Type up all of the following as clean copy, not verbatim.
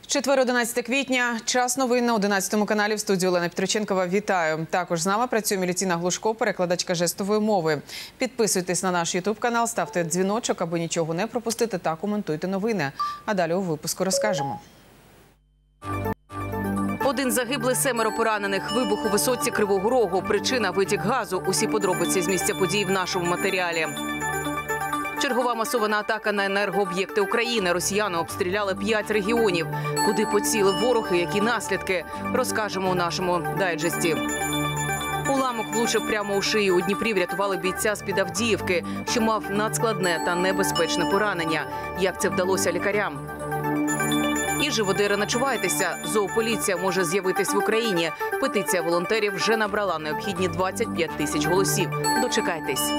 Четвер, 11 квітня. Час новин на 11 каналі. В студії Олена Петроченкова. Вітаю. Також з нами працює Мілітіна Глушко, перекладачка жестової мови. Підписуйтесь на наш ютуб-канал, ставте дзвіночок, аби нічого не пропустити, та коментуйте новини. А далі у випуску розкажемо. Один загиблий, 7 поранених. Вибух у висотці Кривого Рогу. Причина – витік газу. Усі подробиці з місця подій в нашому матеріалі. Чергова масована атака на енергооб'єкти України. Росіяни обстріляли 5 регіонів. Куди поцілив ворог і які наслідки – розкажемо у нашому дайджесті. Уламок влучив прямо у шию. У Дніпрі врятували бійця з-під Авдіївки, що мав надскладне та небезпечне поранення. Як це вдалося лікарям? І живодери, начувайтеся. Зоополіція може з'явитись в Україні. Петиція волонтерів вже набрала необхідні 25 тисяч голосів. Дочекайтесь.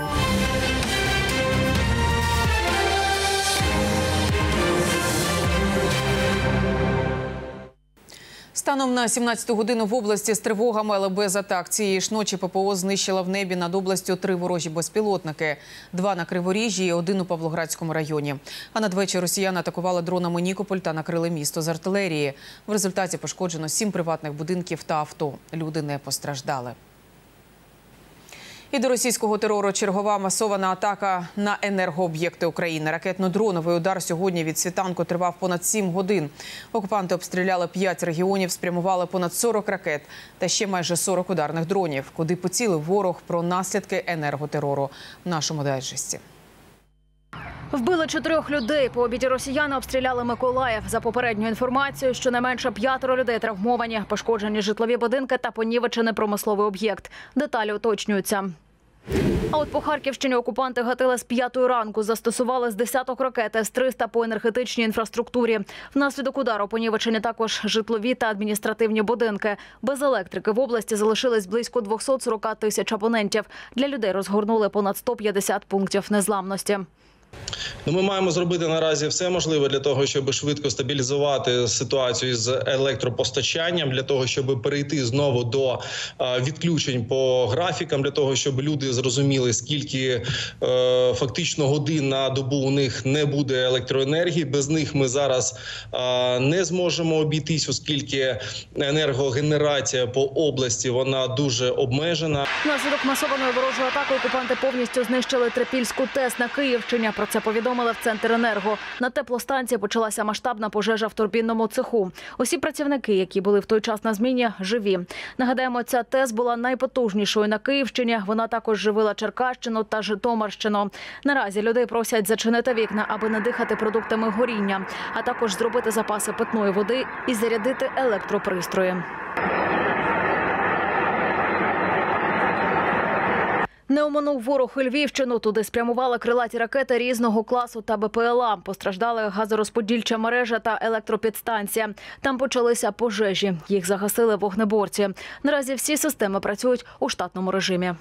Станом на 17-ту годину в області з тривогами, але без атак. Цієї ж ночі ППО знищила в небі над областю 3 ворожі безпілотники. 2 на Криворіжжі і 1 у Павлоградському районі. А надвечір росіяни атакували дронами Нікополь та накрили місто з артилерії. В результаті пошкоджено 7 приватних будинків та авто. Люди не постраждали. І до російського терору чергова масована атака на енергооб'єкти України. Ракетно-дроновий удар сьогодні від світанку тривав понад 7 годин. Окупанти обстріляли 5 регіонів, спрямували понад 40 ракет та ще майже 40 ударних дронів. Куди поцілив ворог, про наслідки енерготерору в нашому дайджесті. Вбили 4 людей. По обіді росіяни обстріляли Миколаїв. За попередньою інформацією, щонайменше 5 людей травмовані, пошкоджені житлові будинки та понівечений промисловий об'єкт. Деталі уточнюються. А от по Харківщині окупанти гатили з 5 ранку, застосували з десяток ракет С-300 по енергетичній інфраструктурі. Внаслідок удару понівечені також житлові та адміністративні будинки. Без електрики в області залишились близько 240 тисяч абонентів. Для людей розгорнули понад 150 пунктів незламності. Ми маємо зробити наразі все можливе для того, щоб швидко стабілізувати ситуацію з електропостачанням, для того, щоб перейти знову до відключень по графікам, для того, щоб люди зрозуміли, скільки фактично годин на добу у них не буде електроенергії. Без них ми зараз не зможемо обійтись, оскільки енергогенерація по області вона дуже обмежена. Внаслідок масованої ворожої атаки окупанти повністю знищили Трипільську ТЕС на Київщині. Про це повідомили в Центренерго. На теплостанції почалася масштабна пожежа в турбінному цеху. Усі працівники, які були в той час на зміні, живі. Нагадаємо, ця ТЕС була найпотужнішою на Київщині. Вона також живила Черкащину та Житомирщину. Наразі людей просять зачинити вікна, аби не дихати продуктами горіння, а також зробити запаси питної води і зарядити електропристрої. Не оминув ворог і Львівщину. Туди спрямували крилаті ракети різного класу та БПЛА. Постраждали газорозподільча мережа та електропідстанція. Там почалися пожежі. Їх загасили вогнеборці. Наразі всі системи працюють у штатному режимі.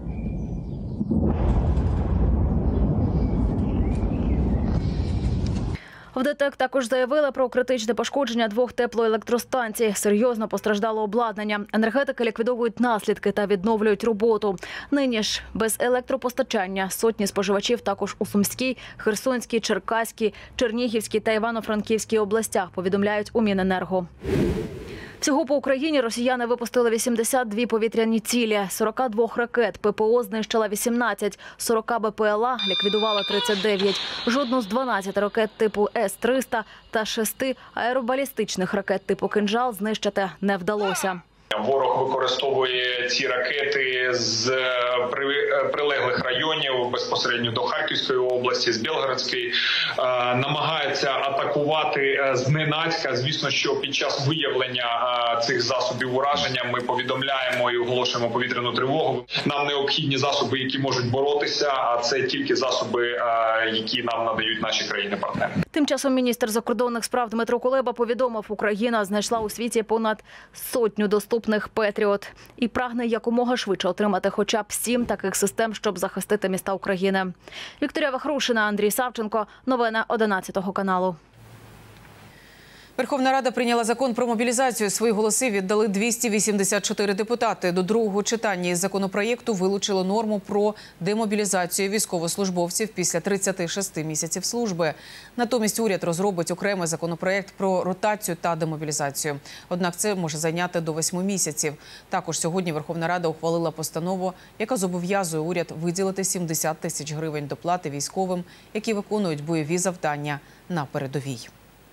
В ДТЕК також заявили про критичне пошкодження 2 теплоелектростанцій. Серйозно постраждало обладнання. Енергетики ліквідовують наслідки та відновлюють роботу. Нині ж без електропостачання сотні споживачів також у Сумській, Херсонській, Черкаській, Чернігівській та Івано-Франківській областях, повідомляють у Міненерго. Всього по Україні росіяни випустили 82 повітряні цілі, 42 ракет, ППО знищила 18, 40 БПЛА ліквідувала 39. Жодну з 12 ракет типу С-300 та 6 аеробалістичних ракет типу «Кинжал» знищити не вдалося. Ворог використовує ці ракети з прилеглих районів безпосередньо до Харківської області, з Білгородської. Намагається атакувати зненацька. Звісно, що під час виявлення цих засобів ураження ми повідомляємо і оголошуємо повітряну тривогу. Нам необхідні засоби, які можуть боротися, а це тільки засоби, які нам надають наші країни-партнери. Тим часом міністр закордонних справ Дмитро Кулеба повідомив, Україна знайшла у світі понад 100 доступних «Петріот» і прагне якомога швидше отримати хоча б 7 таких систем, щоб захистити міста України. Вікторія Вахрушина, Андрій Савченко. Новини 11 каналу. Верховна Рада прийняла закон про мобілізацію. Свої голоси віддали 284 депутати. До другого читання із законопроєкту вилучили норму про демобілізацію військовослужбовців після 36 місяців служби. Натомість уряд розробить окремий законопроєкт про ротацію та демобілізацію. Однак це може зайняти до 8 місяців. Також сьогодні Верховна Рада ухвалила постанову, яка зобов'язує уряд виділити 70 тисяч гривень доплати військовим, які виконують бойові завдання на передовій.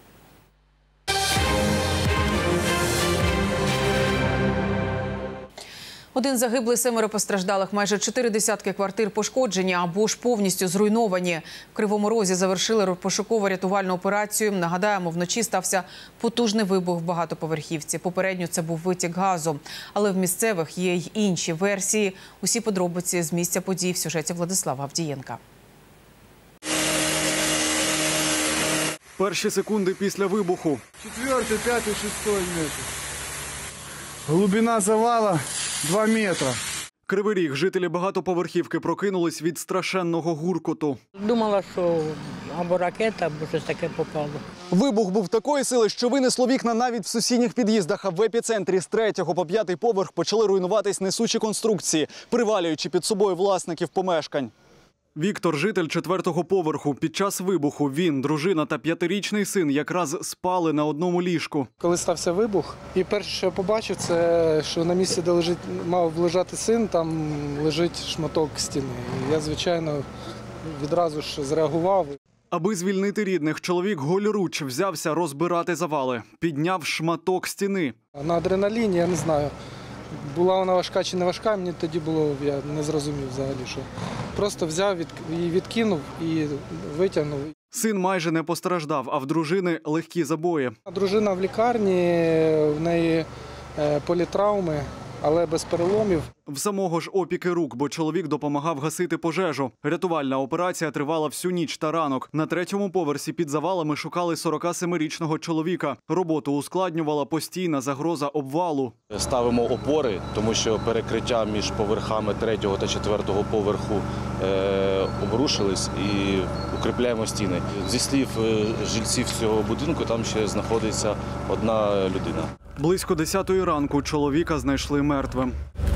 Один загиблий, 7 постраждалих, майже 4 десятки квартир пошкоджені або ж повністю зруйновані. В Кривому Розі завершили пошуково-рятувальну операцію. Нагадаємо, вночі стався потужний вибух в багатоповерхівці. Попередньо це був витік газу. Але в місцевих є й інші версії. Усі подробиці з місця подій в сюжеті Владислава Авдієнка. Перші секунди після вибуху. 4, 5, 6 метр. Глибина завала 2 метри. Кривий Ріг. Жителі багатоповерхівки прокинулись від страшенного гуркоту. Думала, що або ракета, або щось таке попало. Вибух був такої сили, що винесло вікна навіть в сусідніх під'їздах, а в епіцентрі з 3-го по 5-й поверх почали руйнуватись несучі конструкції, привалюючи під собою власників помешкань. Віктор – житель 4-го поверху. Під час вибуху він, дружина та 5-річний син якраз спали на одному ліжку. Коли стався вибух, і перше, що я побачив, це що на місці, де мав лежати син, там лежить шматок стіни. І я, звичайно, відразу ж зреагував. Аби звільнити рідних, чоловік голіруч взявся розбирати завали. Підняв шматок стіни. На адреналіні, я не знаю, була вона важка чи не важка, мені тоді було, я не зрозумів взагалі, що. Просто взяв, її відкинув і витягнув. Син майже не постраждав, а в дружини легкі забої. Дружина в лікарні, в неї політравми, але без переломів. В самого ж опіки рук, бо чоловік допомагав гасити пожежу. Рятувальна операція тривала всю ніч та ранок. На 3-му поверсі під завалами шукали 47-річного чоловіка. Роботу ускладнювала постійна загроза обвалу. Ставимо опори, тому що перекриття між поверхами 3-го та 4-го поверху обрушились, і укріпляємо стіни. Зі слів жильців цього будинку, там ще знаходиться одна людина. Близько 10-ї ранку чоловіка знайшли мертвим.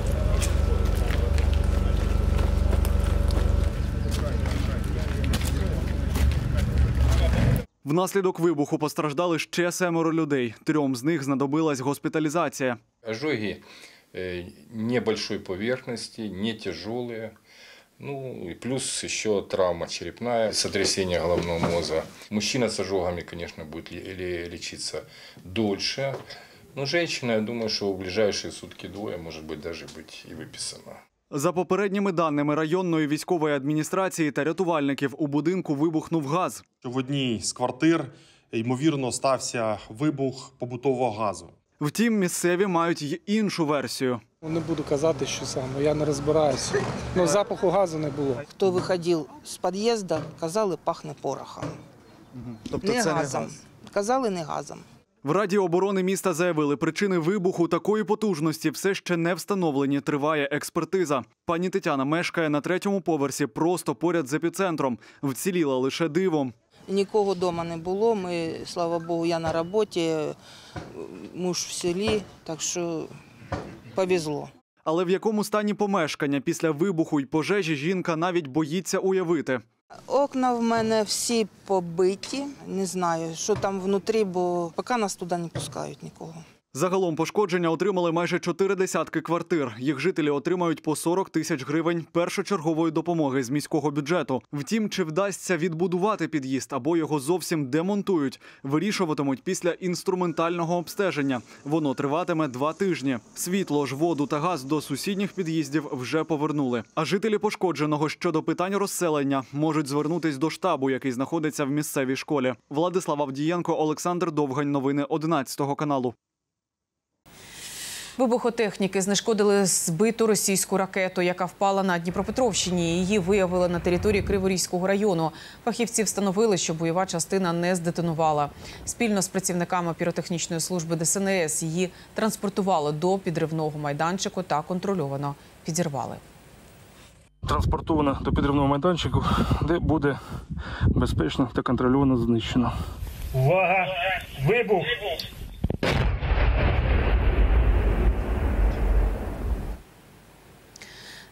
Внаслідок вибуху постраждали ще 7 людей. 3 з них знадобилась госпіталізація. Ожоги небольшой поверхности, не тяжелые. Ну и плюс еще травма черепная, сотрясение головного мозга. Мужчина с ожогами, конечно, будет лечиться дольше. Но женщина, я думаю, что в ближайшие сутки-двое, может быть, даже быть и выписана. За попередніми даними районної військової адміністрації та рятувальників, у будинку вибухнув газ. В одній з квартир, ймовірно, стався вибух побутового газу. Втім, місцеві мають й іншу версію. Не буду казати, що саме, я не розбираюся. Ну, запаху газу не було. Хто виходив з під'їзду, казали, пахне порохом. Тобто не це газом. не газ? Казали, не газом. В Раді оборони міста заявили, причини вибуху такої потужності все ще не встановлені, триває експертиза. Пані Тетяна мешкає на 3-му поверсі, просто поряд з епіцентром. Вціліла лише дивом. Нікого вдома не було, ми, слава Богу, я на роботі, муж в селі, так що повезло. Але в якому стані помешкання після вибуху й пожежі жінка навіть боїться уявити. Окна в мене всі побиті, не знаю, що там внутрі, бо поки нас туди не пускають нікого. Загалом пошкодження отримали майже 4 десятки квартир. Їх жителі отримають по 40 тисяч гривень першочергової допомоги з міського бюджету. Втім, чи вдасться відбудувати під'їзд або його зовсім демонтують, вирішуватимуть після інструментального обстеження. Воно триватиме 2 тижні. Світло ж, воду та газ до сусідніх під'їздів вже повернули. А жителі пошкодженого щодо питань розселення можуть звернутись до штабу, який знаходиться в місцевій школі. Владислав Авдієнко, Олександр Довгань. Новини 11 каналу. Вибухотехніки знешкодили збиту російську ракету, яка впала на Дніпропетровщині. Її виявили на території Криворізького району. Фахівці встановили, що бойова частина не здетонувала. Спільно з працівниками піротехнічної служби ДСНС її транспортували до підривного майданчику та контрольовано підірвали. Транспортовано до підривного майданчику, де буде безпечно та контрольовано знищено. Увага! Вибух!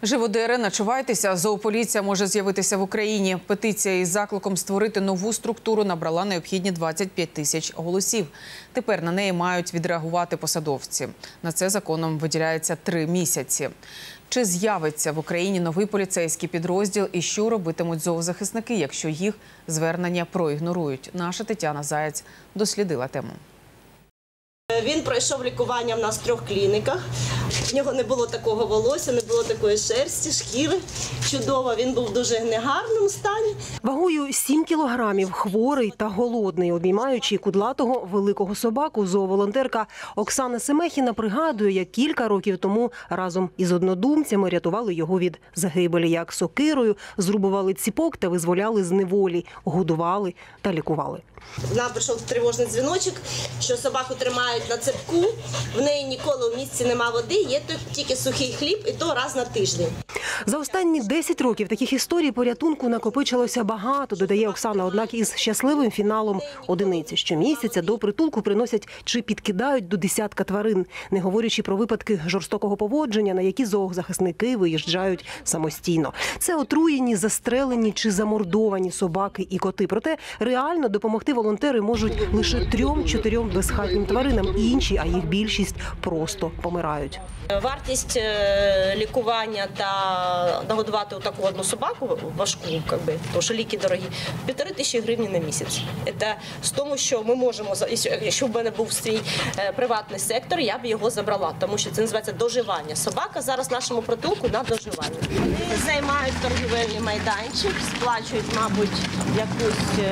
Живодери, начувайтеся. Зоополіція може з'явитися в Україні. Петиція із закликом створити нову структуру набрала необхідні 25 тисяч голосів. Тепер на неї мають відреагувати посадовці. На це законом виділяється 3 місяці. Чи з'явиться в Україні новий поліцейський підрозділ і що робитимуть зоозахисники, якщо їх звернення проігнорують? Наша Тетяна Заєць дослідила тему. Він пройшов лікування в нас в 3 клініках. В нього не було такого волосся, не було такої шерсті, шкіри. Чудово, він був в дуже негарному стані. Вагою 7 кілограмів, хворий та голодний, обіймаючи кудлатого великого собаку, зооволонтерка Оксана Семехіна пригадує, як кілька років тому разом із однодумцями рятували його від загибелі, як сокирою зрубували ціпок та визволяли з неволі, годували та лікували. Нам прийшов тривожний дзвіночок, що собаку тримають на цепку, в неї ніколи в місці нема води, є тільки сухий хліб, і то раз на тиждень. За останні 10 років таких історій порятунку накопичилося багато, додає Оксана, однак із щасливим фіналом одиниці. Щомісяця до притулку приносять чи підкидають до десятка тварин, не говорячи про випадки жорстокого поводження, на які зоозахисники виїжджають самостійно. Це отруєні, застрелені чи замордовані собаки і коти. Проте реально допомогти волонтери можуть лише 3-4 безхатнім тваринам, інші, а їх більшість просто помирають. Вартість лікування та нагодувати таку одну собаку важку, тому що ліки дорогі, 1500 гривень на місяць. Це з тому, що ми можемо, якщо в мене був свій приватний сектор, я б його забрала, тому що це називається доживання. Собака зараз в нашому притулку на доживання. Вони займають торгівельний майданчик, сплачують, мабуть, якусь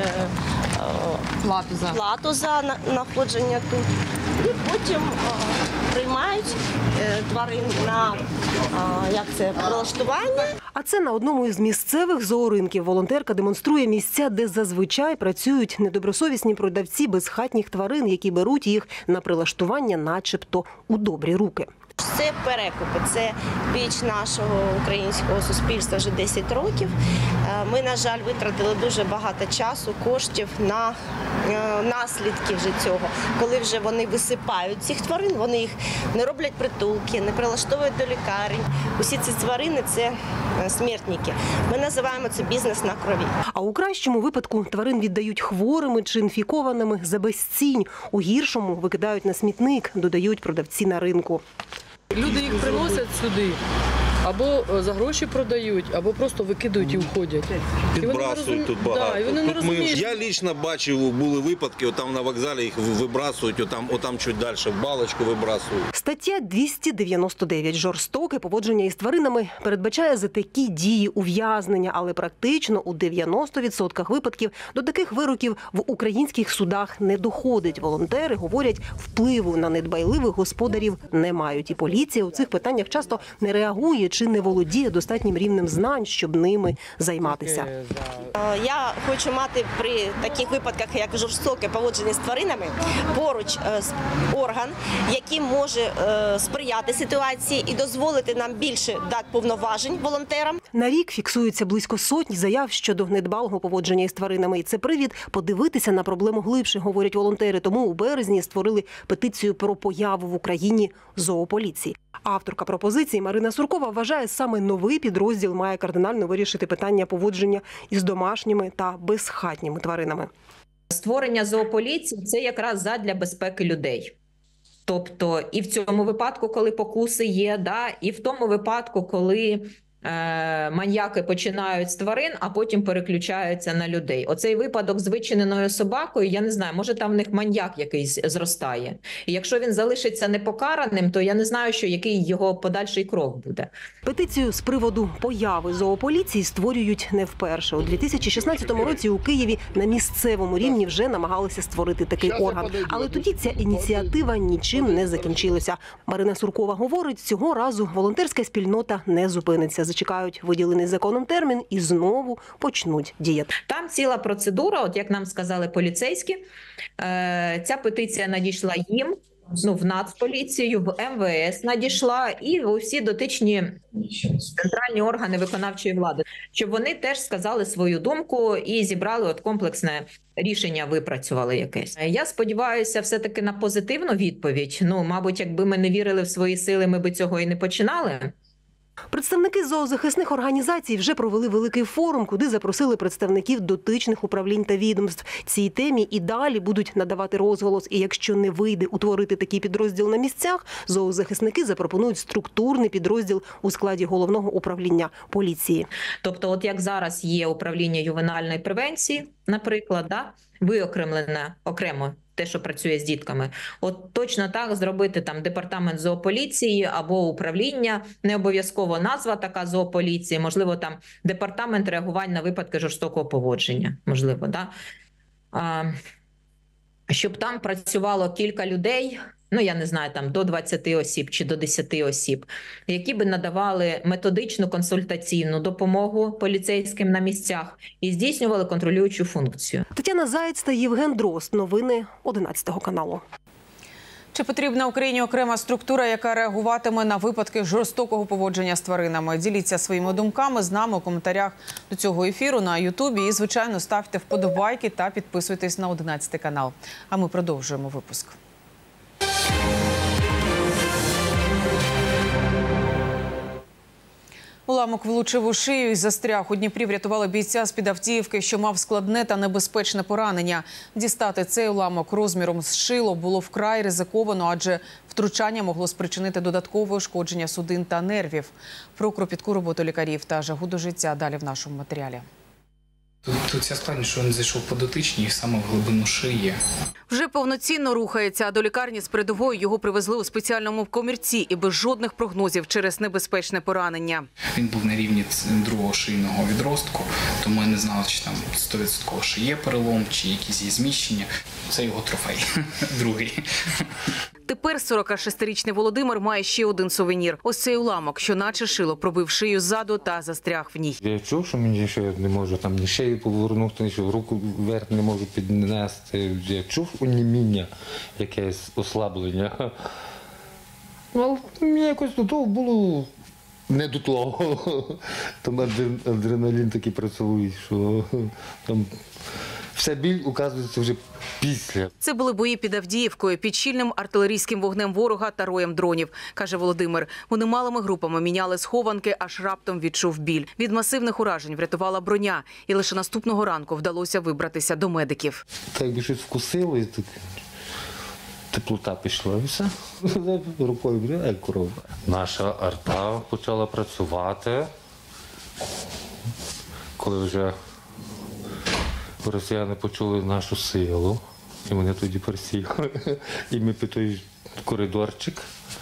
плату за знаходження тут. І потім приймають тварин на прилаштування. А це на одному із місцевих зооринків. Волонтерка демонструє місця, де зазвичай працюють недобросовісні продавці безхатніх тварин, які беруть їх на прилаштування начебто у добрі руки. Це перекупи, це біч нашого українського суспільства вже 10 років. Ми, на жаль, витратили дуже багато часу, коштів на наслідки вже цього. Коли вже вони висипають цих тварин, вони їх не роблять притулки, не прилаштовують до лікарень. Усі ці тварини – це смертники. Ми називаємо це бізнес на крові. А у кращому випадку тварин віддають хворими чи інфікованими за безцінь. У гіршому викидають на смітник, додають продавці на ринку. Люди їх приносять сюди, або за гроші продають, або просто викидують і уходять. Підбрасують тут багато. Да, і вони не розуміють. Я лично бачив, були випадки, там на вокзалі їх вибрасують, отам чуть далі, в балочку вибрасують. Стаття 299 «Жорстоке поводження із тваринами» передбачає за такі дії ув'язнення, але практично у 90% випадків до таких вироків в українських судах не доходить. Волонтери говорять, впливу на недбайливих господарів не мають. І поліція у цих питаннях часто не реагує чи не володіє достатнім рівнем знань, щоб ними займатися. Я хочу мати при таких випадках, як жорстоке поводження з тваринами, поруч орган, який може сприяти ситуації і дозволити нам більше дати повноважень волонтерам. На рік фіксується близько 100 заяв щодо недбалого поводження із тваринами. І це привід подивитися на проблему глибше, говорять волонтери. Тому у березні створили петицію про появу в Україні зоополіції. Авторка пропозиції Марина Суркова вважає, саме новий підрозділ має кардинально вирішити питання поводження із домашніми та безхатніми тваринами. Створення зоополіції – це якраз задля безпеки людей. Тобто і в цьому випадку, коли покуси є, і в тому випадку, коли маньяки починають з тварин, а потім переключаються на людей. Оцей випадок з вичиненою собакою, я не знаю, може там в них маньяк якийсь зростає. І якщо він залишиться непокараним, то я не знаю, який його подальший крок буде. Петицію з приводу появи зоополіції створюють не вперше. У 2016 році у Києві на місцевому рівні вже намагалися створити такий орган. Але тоді ця ініціатива нічим не закінчилася. Марина Суркова говорить, цього разу волонтерська спільнота не зупиниться. Зачекають виділений законом термін і знову почнуть діяти. Там ціла процедура, от як нам сказали поліцейські, ця петиція надійшла їм, в Нацполіцію, в МВС надійшла і в усі дотичні центральні органи виконавчої влади, щоб вони теж сказали свою думку і зібрали комплексне рішення, випрацювали якесь. Я сподіваюся все-таки на позитивну відповідь. Мабуть, якби ми не вірили в свої сили, ми би цього і не починали. Представники зоозахисних організацій вже провели великий форум, куди запросили представників дотичних управлінь та відомств. Цій темі і далі будуть надавати розголос. І якщо не вийде утворити такий підрозділ на місцях, зоозахисники запропонують структурний підрозділ у складі головного управління поліції. Тобто, от як зараз є управління ювенальної превенції, наприклад, виокремлене окремо те, що працює з дітками. От точно так зробити там департамент зоополіції або управління, не обов'язково назва така зоополіції, можливо, там департамент реагування на випадки жорстокого поводження, можливо, щоб там працювало кілька людей, я не знаю, там до 20 осіб чи до 10 осіб, які би надавали методичну консультаційну допомогу поліцейським на місцях і здійснювали контролюючу функцію. Тетяна Заєць та Євген Дрозд. Новини 11 каналу. Чи потрібна Україні окрема структура, яка реагуватиме на випадки жорстокого поводження з тваринами? Діліться своїми думками з нами у коментарях до цього ефіру на Ютубі. І, звичайно, ставте вподобайки та підписуйтесь на 11 канал. А ми продовжуємо випуск. Уламок влучив у шию і застряг. У Дніпрі врятували бійця з-під автівки, що мав складне та небезпечне поранення. Дістати цей уламок розміром з шило було вкрай ризиковано, адже втручання могло спричинити додаткове ушкодження судин та нервів. Про кропітку роботу лікарів та жагу до життя далі в нашому матеріалі. Тут ця складність, що він зайшов по дотичній саме в глибину шиї. Вже повноцінно рухається, а до лікарні з передової його привезли у спеціальному комірці і без жодних прогнозів через небезпечне поранення. Він був на рівні другого шийного відростку, тому я не знав, чи там 100% що є перелом, чи якісь є зміщення. Це його трофей, другий. Тепер 46-річний Володимир має ще один сувенір. Ось цей уламок, що наче шило, пробив шию ззаду та застряг в ній. Я чув, що мені ще не можу там ні шию повернути, ні що руку вверх не можу піднести. Я чув оніміння, якесь ослаблення. Ну, мені якось до того було не до того. Там адреналін такий працює, що там вся біль, оказується, вже після. Це були бої під Авдіївкою, під щільним артилерійським вогнем ворога та роєм дронів, каже Володимир. Вони малими групами міняли схованки, аж раптом відчув біль. Від масивних уражень врятувала броня, і лише наступного ранку вдалося вибратися до медиків. Так якби щось вкусило, і так теплота пішла, і все. Рукою бля, як корова. Наша арта почала працювати, коли вже росіяни почули нашу силу, і вони тоді присіли. І ми під той коридорчик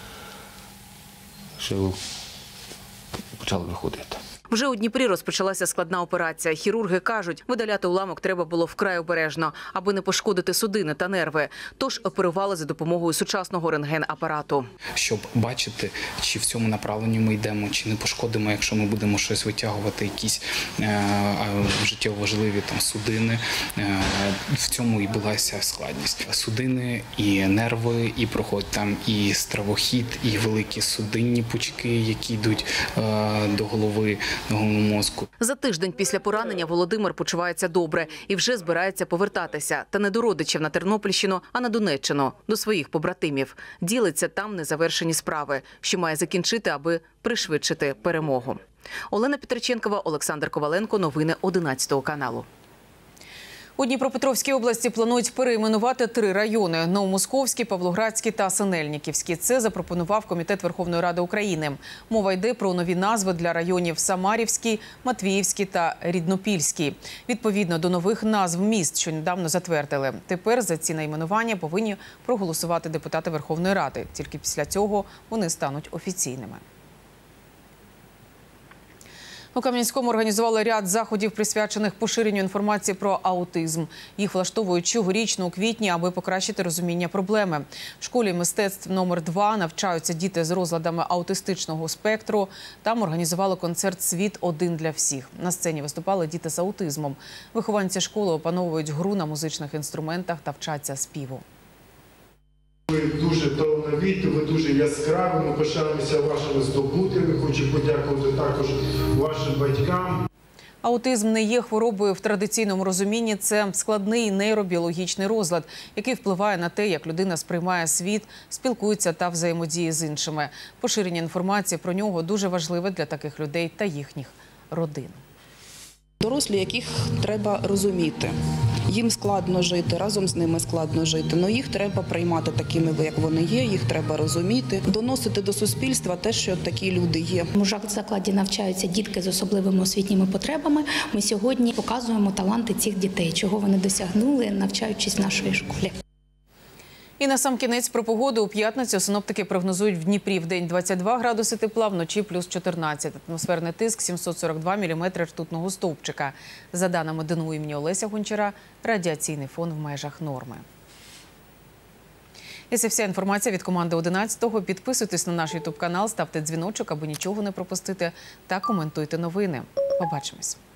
ще почали виходити. Вже у Дніпрі розпочалася складна операція. Хірурги кажуть, видаляти уламок треба було вкрай обережно, аби не пошкодити судини та нерви. Тож оперували за допомогою сучасного рентген-апарату. Щоб бачити, чи в цьому направленні ми йдемо, чи не пошкодимо, якщо ми будемо щось витягувати, якісь життєво важливі там судини. В цьому і була вся складність. Судини і нерви, і проходить там і стравохід, і великі судинні пучки, які йдуть до голови, головного мозку. За тиждень після поранення Володимир почувається добре і вже збирається повертатися. Та не до родичів на Тернопільщину, а на Донеччину, до своїх побратимів. Ділиться там незавершені справи, що має закінчити, аби пришвидшити перемогу. Олена Петриченкова, Олександр Коваленко. Новини 11 каналу. У Дніпропетровській області планують перейменувати 3 райони – Новомосковський, Павлоградський та Синельниківський. Це запропонував Комітет Верховної Ради України. Мова йде про нові назви для районів Самарівський, Матвіївський та Ріднопільський. Відповідно до нових назв міст, що недавно затвердили. Тепер за ці найменування повинні проголосувати депутати Верховної Ради. Тільки після цього вони стануть офіційними. У Кам'янському організували ряд заходів, присвячених поширенню інформації про аутизм. Їх влаштовують щорічно у квітні, аби покращити розуміння проблеми. В школі мистецтв номер 2 навчаються діти з розладами аутистичного спектру. Там організували концерт «Світ один для всіх». На сцені виступали діти з аутизмом. Вихованці школи опановують гру на музичних інструментах та вчаться співу. Ви дуже талановиті, ви дуже яскраві, ми пишаємося вашими здобутками. Хочу подякувати також вашим батькам. Аутизм не є хворобою в традиційному розумінні. Це складний нейробіологічний розлад, який впливає на те, як людина сприймає світ, спілкується та взаємодіє з іншими. Поширення інформації про нього дуже важливе для таких людей та їхніх родин. Дорослі, яких треба розуміти. Їм складно жити, разом з ними складно жити, але їх треба приймати такими, як вони є, їх треба розуміти, доносити до суспільства те, що такі люди є. У закладі навчаються дітки з особливими освітніми потребами. Ми сьогодні показуємо таланти цих дітей, чого вони досягнули, навчаючись в нашій школі. І насамкінець про погоду. У п'ятницю синоптики прогнозують в Дніпрі вдень 22 градуси тепла, вночі плюс 14. Атмосферний тиск 742 міліметри ртутного стовпчика. За даними ДНУ імені Олеся Гончара, радіаційний фон в межах норми. І це вся інформація від команди 11-го. Підписуйтесь на наш ютуб-канал, ставте дзвіночок, аби нічого не пропустити, та коментуйте новини. Побачимось.